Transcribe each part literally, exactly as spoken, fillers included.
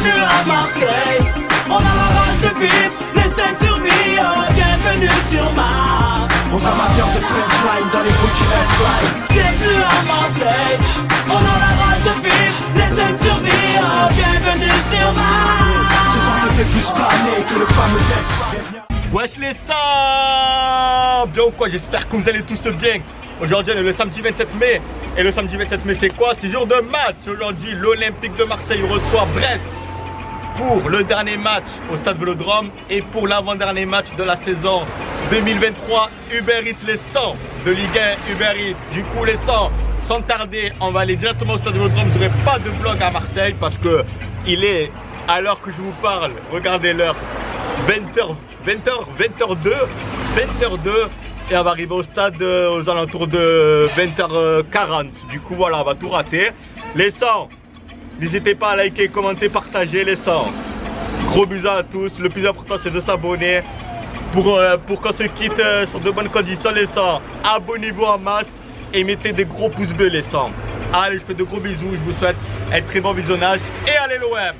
Bienvenue à Marseille, on a la rage de vivre, l'instinct de survie, oh, bienvenue sur Mars. Aux amateurs de punchline dans les petits S-line. Bienvenue à Marseille, on a la rage de vivre, l'instinct de survie, oh, bienvenue sur Mars. Ce genre te fait plus planer que le fameux test. Wesh les sangs, bien ou quoi, j'espère que vous allez tous bien. Aujourd'hui on est le samedi vingt-sept mai. Et le samedi vingt-sept mai c'est quoi? C'est jour de match. Aujourd'hui l'Olympique de Marseille reçoit Brest pour le dernier match au stade Vélodrome. Et pour l'avant-dernier match de la saison deux mille vingt-trois, Uber Eats les cent de Ligue un, Uber Eats. Du coup les cent, sans tarder, on va aller directement au stade Vélodrome. Je n'aurai pas de vlog à Marseille parce que il est, à l'heure que je vous parle, regardez l'heure, vingt heures, vingt heures, vingt heures deux, vingt heures deux. Et on va arriver au stade euh, aux alentours de vingt heures quarante. Du coup voilà, on va tout rater. Les cent, n'hésitez pas à liker, commenter, partager les cent. Gros bisous à tous. Le plus important c'est de s'abonner pour, euh, pour qu'on se quitte euh, sur de bonnes conditions les cent. Abonnez-vous en masse et mettez des gros pouces bleus les cent. Allez, je fais de gros bisous, je vous souhaite un très bon visionnage et allez l'O M.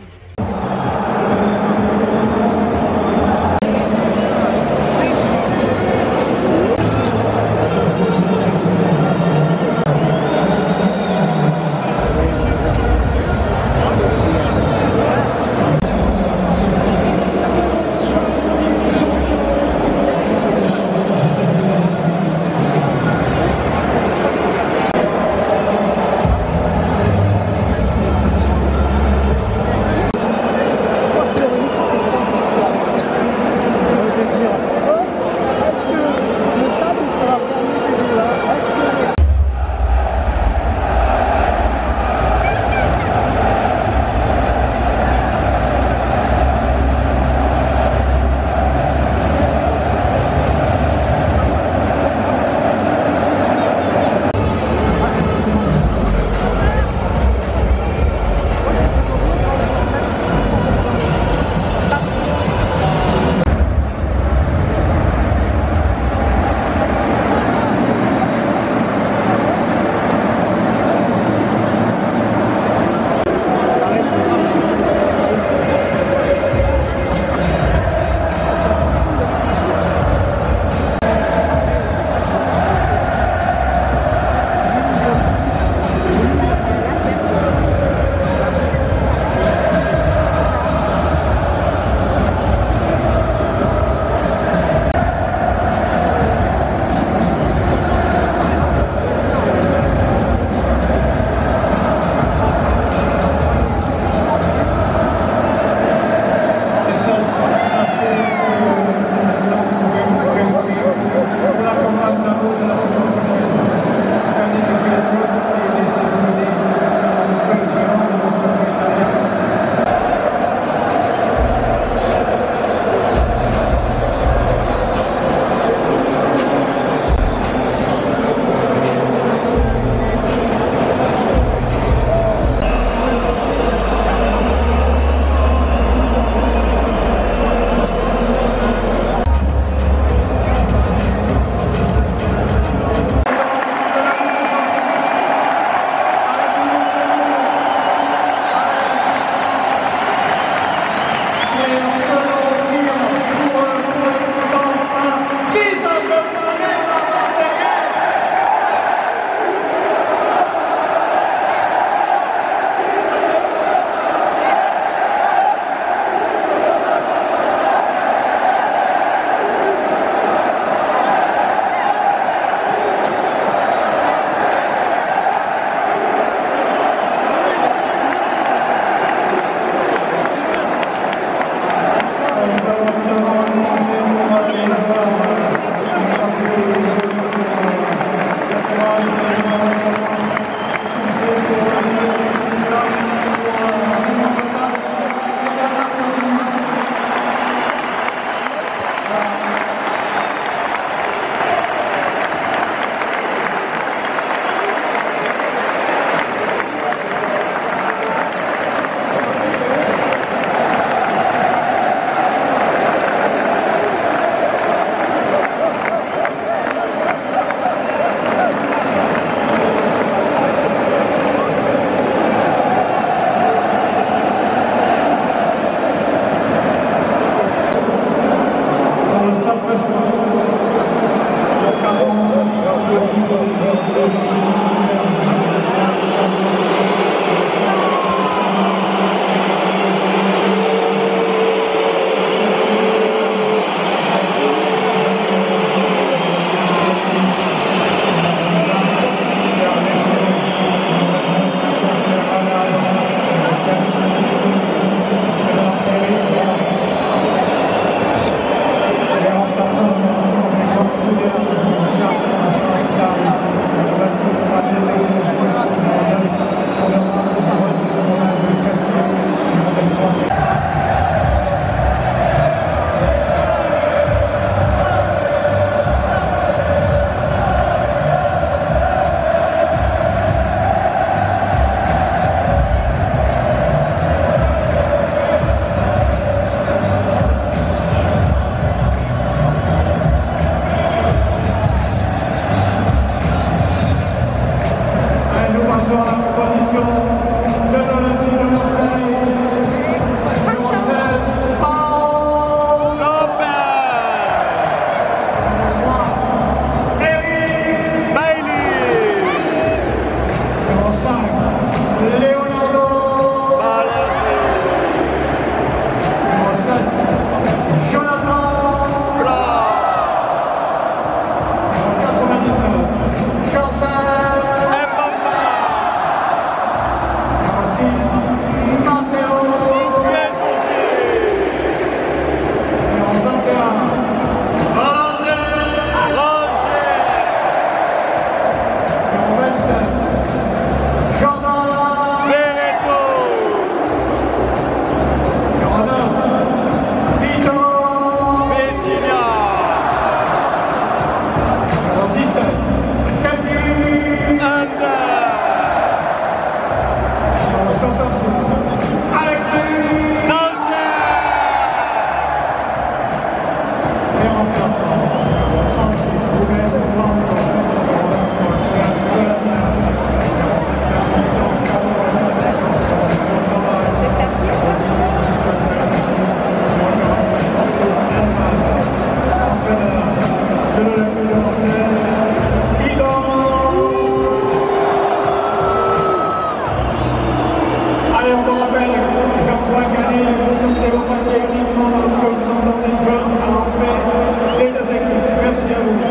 rappelle, Jean-Paul Gagné, vous sentez-vous patriotiquement lorsque vous entendez le drum à l'entrée des deux équipes. Merci à vous.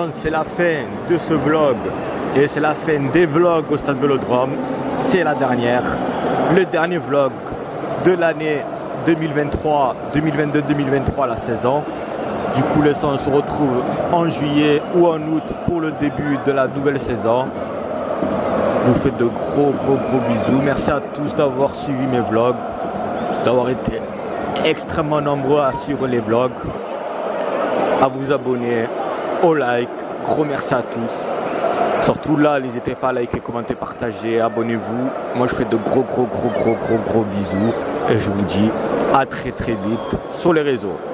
sang, c'est la fin de ce vlog et c'est la fin des vlogs au Stade Vélodrome. C'est la dernière, le dernier vlog de l'année deux mille vingt-trois, deux mille vingt-deux, deux mille vingt-trois, la saison. Du coup, le sang, on se retrouve en juillet ou en août pour le début de la nouvelle saison. Je vous fais de gros, gros, gros bisous. Merci à tous d'avoir suivi mes vlogs, d'avoir été extrêmement nombreux à suivre les vlogs, à vous abonner, au like. Gros merci à tous. Surtout là, n'hésitez pas à liker, commenter, partager, abonnez-vous. Moi, je fais de gros, gros, gros, gros, gros, gros bisous. Et je vous dis à très, très vite sur les réseaux.